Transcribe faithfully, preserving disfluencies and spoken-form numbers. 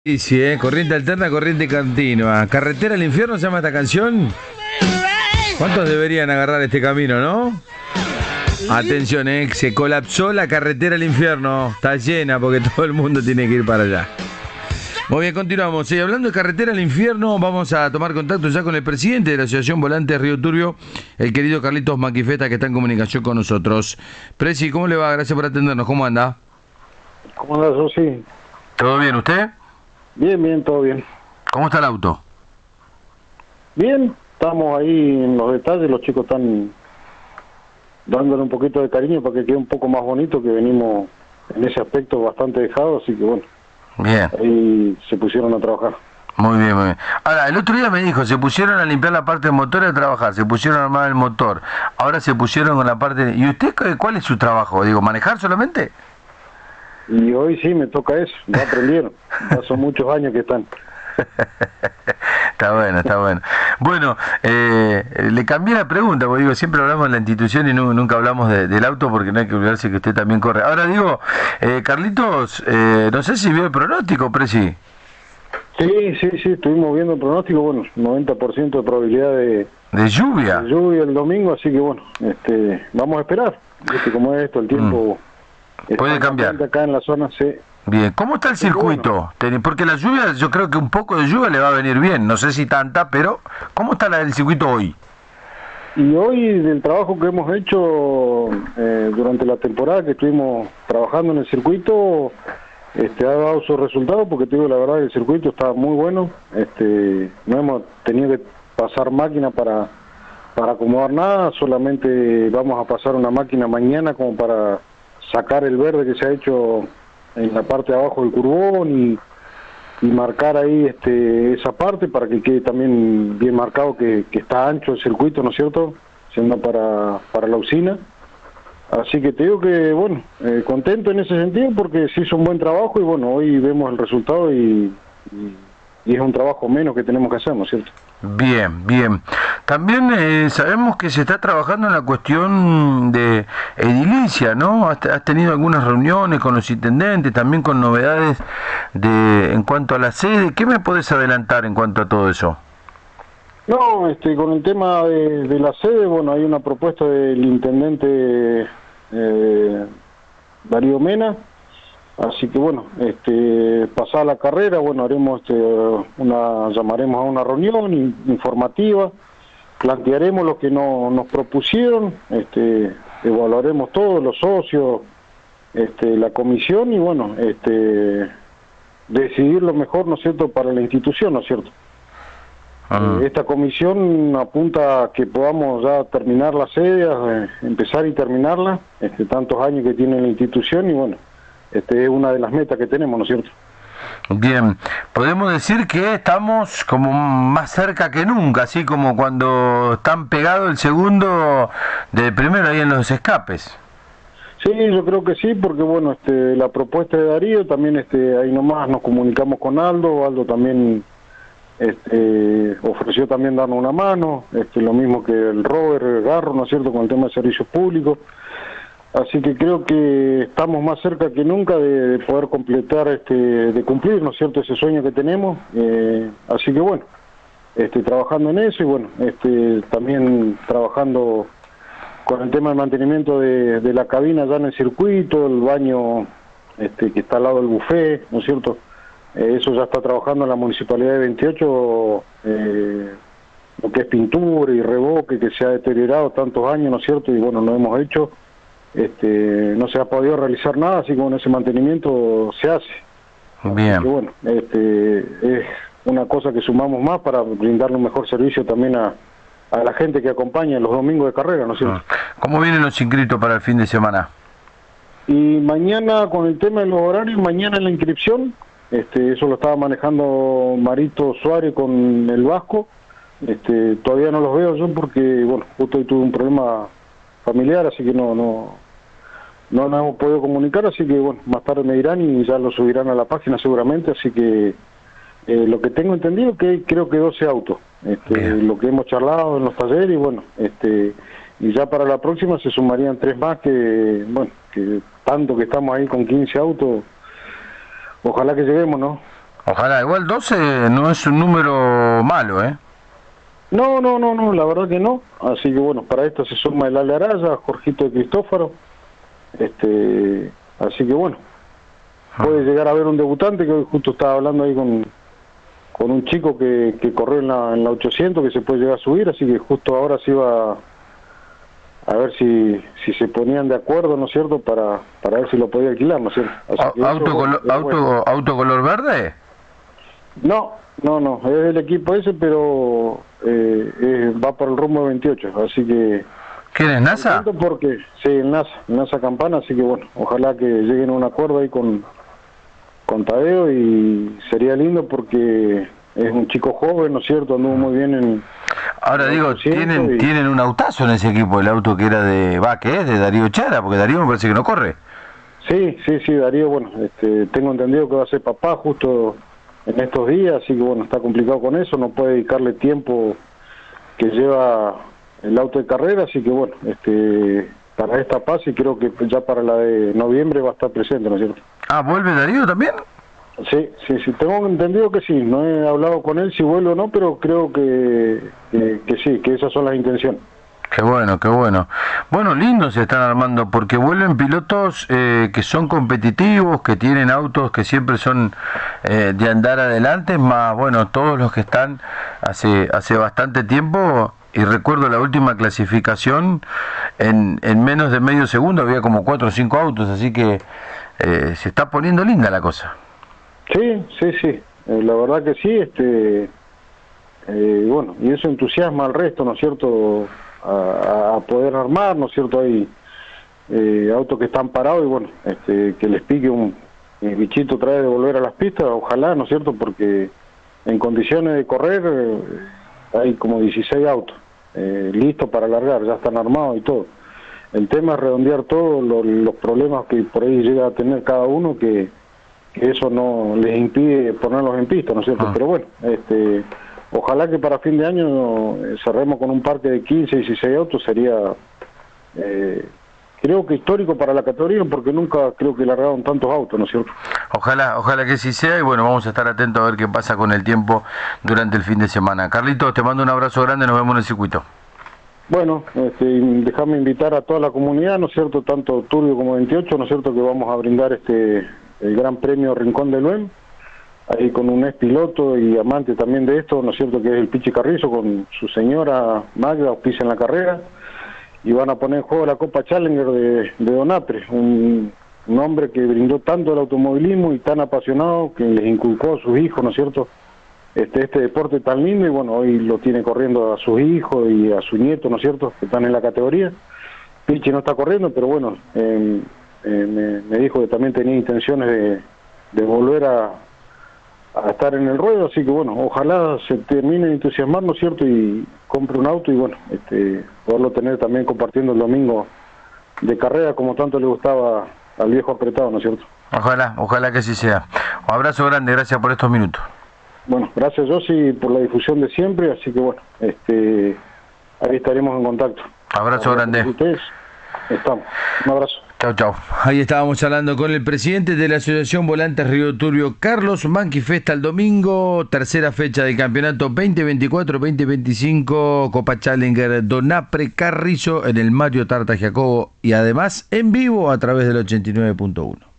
Sí, sí, eh. Corriente alterna, corriente continua. Carretera al infierno se llama esta canción. ¿Cuántos deberían agarrar este camino, no? Atención, eh. Se colapsó la carretera al infierno. Está llena porque todo el mundo tiene que ir para allá. Muy bien, continuamos. Y hablando de carretera al infierno, vamos a tomar contacto ya con el presidente de la Asociación Volantes Río Turbio, el querido Carlitos Maquifeta, que está en comunicación con nosotros. Presi, ¿cómo le va? Gracias por atendernos. ¿Cómo anda? ¿Cómo anda, Sosi? ¿Todo bien, usted? Bien, bien, todo bien. ¿Cómo está el auto? Bien, estamos ahí en los detalles, los chicos están dándole un poquito de cariño para que quede un poco más bonito, que venimos en ese aspecto bastante dejados, así que bueno, Bien. ahí se pusieron a trabajar. Muy bien, muy bien. Ahora, el otro día me dijo, se pusieron a limpiar la parte del motor y a trabajar, se pusieron a armar el motor, ahora se pusieron con la parte... ¿Y usted cuál es su trabajo? Digo, ¿manejar solamente? Y hoy sí me toca eso, ya aprendieron, ya son muchos años que están. Está bueno, está bueno. Bueno, eh, le cambié la pregunta, porque digo, siempre hablamos de la institución y no, nunca hablamos de, del auto, porque no hay que olvidarse que usted también corre. Ahora digo, eh, Carlitos, eh, no sé si vio el pronóstico, Presi. Sí, sí, sí, estuvimos viendo el pronóstico, bueno, noventa por ciento de probabilidad de, ¿De lluvia? de lluvia el domingo, así que bueno, este, vamos a esperar, ¿viste? Como es esto, el tiempo... Mm. Puede cambiar. Acá en la zona, sí. Bien, ¿cómo está el circuito? Bueno. Porque la lluvia, yo creo que un poco de lluvia le va a venir bien, no sé si tanta, pero ¿cómo está la, el circuito hoy? Y hoy, del trabajo que hemos hecho eh, durante la temporada que estuvimos trabajando en el circuito, este, ha dado sus resultados, porque te digo la verdad, el circuito está muy bueno, este, no hemos tenido que pasar máquina para, para acomodar nada, solamente vamos a pasar una máquina mañana como para sacar el verde que se ha hecho en la parte de abajo del curbón y, y marcar ahí este, esa parte para que quede también bien marcado que, que está ancho el circuito, ¿no es cierto? Siendo para, para la usina. Así que te digo que, bueno, eh, contento en ese sentido porque se hizo un buen trabajo y bueno, hoy vemos el resultado y, y, y es un trabajo menos que tenemos que hacer, ¿no es cierto? Bien, bien. También eh, sabemos que se está trabajando en la cuestión de edilicia, ¿no? Has, has tenido algunas reuniones con los intendentes, también con novedades de en cuanto a la sede. ¿Qué me podés adelantar en cuanto a todo eso? No, este, con el tema de, de la sede, bueno, hay una propuesta del intendente eh, Darío Mena, así que bueno, este, pasada la carrera, bueno, haremos este, una, llamaremos a una reunión informativa, plantearemos lo que no, nos propusieron, este, evaluaremos todos los socios, este, la comisión y bueno, este, decidir lo mejor, ¿no es cierto?, para la institución, ¿no es cierto? Ah. Eh, esta comisión apunta a que podamos ya terminar la sede, eh, empezar y terminarla, este, tantos años que tiene la institución y bueno, este es una de las metas que tenemos, ¿no es cierto? Bien, podemos decir que estamos como más cerca que nunca, así como cuando están pegados el segundo del primero ahí en los escapes. Sí, yo creo que sí, porque bueno, este, la propuesta de Darío, también este, ahí nomás nos comunicamos con Aldo, Aldo también este, ofreció también darnos una mano, este, lo mismo que el Robert Garro, ¿no es cierto?, con el tema de servicios públicos. Así que creo que estamos más cerca que nunca de, de poder completar, este, de cumplir, ¿no es cierto?, ese sueño que tenemos. Eh, así que bueno, este, trabajando en eso y bueno, este, también trabajando con el tema del mantenimiento de, de la cabina ya en el circuito, el baño este, que está al lado del buffet, ¿no es cierto? Eh, eso ya está trabajando en la Municipalidad de veintiocho, eh, lo que es pintura y revoque que se ha deteriorado tantos años, ¿no es cierto? Y bueno, lo hemos hecho. Este, no se ha podido realizar nada, así que bueno, ese mantenimiento se hace. Bien. Así que bueno, este, es una cosa que sumamos más para brindarle un mejor servicio también a, a la gente que acompaña los domingos de carrera, ¿no es cierto? ¿Cómo vienen los inscritos para el fin de semana? Y mañana, con el tema de los horarios, mañana la inscripción, este, eso lo estaba manejando Marito Suárez con el Vasco, este, todavía no los veo yo porque, bueno, justo hoy tuve un problema familiar, así que no no no nos hemos podido comunicar, así que bueno, más tarde me dirán y ya lo subirán a la página seguramente, así que eh, lo que tengo entendido que creo que doce autos, este, lo que hemos charlado en los talleres y bueno, este y ya para la próxima se sumarían tres más que, bueno, que tanto que estamos ahí con quince autos, ojalá que lleguemos, ¿no? Ojalá, igual doce no es un número malo, ¿eh? No, no, no, no, la verdad que no. Así que bueno, para esto se suma el Ale Araya, Jorgito de Cristófaro. Este, así que bueno, puede llegar a haber un debutante, que hoy justo estaba hablando ahí con, con un chico que, que corrió en la, en la ochocientos, que se puede llegar a subir, así que justo ahora se iba a ver si, si se ponían de acuerdo, ¿no es cierto?, para, para ver si lo podía alquilar, ¿no es cierto? Así que ¿Auto, eso, color, bueno, auto, bueno. auto color verde? No, no, no, es del equipo ese, pero eh, eh, va para el rumbo veintiocho, así que... ¿Quién es, NASA? Porque, sí, el NASA, el NASA Campana, así que bueno, ojalá que lleguen a un acuerdo ahí con, con Tadeo, y sería lindo porque es un chico joven, ¿no es cierto?, anduvo muy bien en... Ahora en digo, tienen y... tienen un autazo en ese equipo, el auto que era de... va, ¿qué es? De Darío Chara, porque Darío me parece que no corre. Sí, sí, sí, Darío, bueno, este, tengo entendido que va a ser papá justo en estos días, así que bueno, está complicado con eso, no puede dedicarle tiempo que lleva el auto de carrera, así que bueno, este, para esta paz, y creo que ya para la de noviembre va a estar presente, ¿no es cierto? Ah, ¿vuelve Darío también? Sí, sí, sí, tengo entendido que sí, no he hablado con él si vuelve o no, pero creo que, que, que sí, que esas son las intenciones. Qué bueno, qué bueno. Bueno, lindo se están armando porque vuelven pilotos eh, que son competitivos, que tienen autos que siempre son eh, de andar adelante, más bueno, todos los que están hace hace bastante tiempo. Y recuerdo la última clasificación, en, en menos de medio segundo había como cuatro o cinco autos, así que eh, se está poniendo linda la cosa. Sí, sí, sí, eh, la verdad que sí, este, eh, bueno, y eso entusiasma al resto, ¿no es cierto?, a, a poder armar, ¿no es cierto?, hay eh, autos que están parados y bueno, este, que les pique un, un bichito otra vez de volver a las pistas, ojalá, ¿no es cierto?, porque en condiciones de correr eh, hay como dieciséis autos eh, listos para largar, ya están armados y todo. El tema es redondear todos lo, los problemas que por ahí llega a tener cada uno, que, que eso no les impide ponerlos en pista, ¿no es cierto? Ah. Pero bueno, este, ojalá que para fin de año eh, cerremos con un parque de quince, dieciséis autos, sería eh, creo que histórico para la categoría, porque nunca creo que largaron tantos autos, ¿no es cierto? Ojalá, ojalá que sí sea, y bueno, vamos a estar atentos a ver qué pasa con el tiempo durante el fin de semana. Carlitos, te mando un abrazo grande, nos vemos en el circuito. Bueno, este, déjame invitar a toda la comunidad, ¿no es cierto?, tanto Turbio como veintiocho, ¿no es cierto?, que vamos a brindar este el Gran Premio Rincón del Luem, ahí con un ex piloto y amante también de esto, ¿no es cierto?, que es el Pichi Carrizo, con su señora Magda, auspicia en la carrera, y van a poner en juego la Copa Challenger de, de Donapre, un, un hombre que brindó tanto el automovilismo y tan apasionado, que les inculcó a sus hijos, ¿no es cierto?, este este deporte tan lindo, y bueno, hoy lo tiene corriendo a sus hijos y a su nieto, ¿no es cierto?, que están en la categoría. Pichi no está corriendo, pero bueno, eh, eh, me, me dijo que también tenía intenciones de, de volver a, a estar en el ruedo, así que bueno, ojalá se termine de entusiasmar, ¿no es cierto?, y compre un auto y bueno, este poderlo tener también compartiendo el domingo de carrera, como tanto le gustaba al viejo apretado, ¿no es cierto? Ojalá, ojalá que así sea. Un abrazo grande, gracias por estos minutos. Bueno, gracias Josy por la difusión de siempre, así que bueno, este ahí estaremos en contacto. Abrazo grande. Ustedes, estamos. Un abrazo. Chau, chau. Ahí estábamos hablando con el presidente de la Asociación Volantes Río Turbio, Carlos Manquifesta, el domingo, tercera fecha del campeonato veinte veinticuatro veinte veinticinco, Copa Challenger Donapre Carrizo en el Mario Tarta Jacobo, y además en vivo a través del ochenta y nueve punto uno.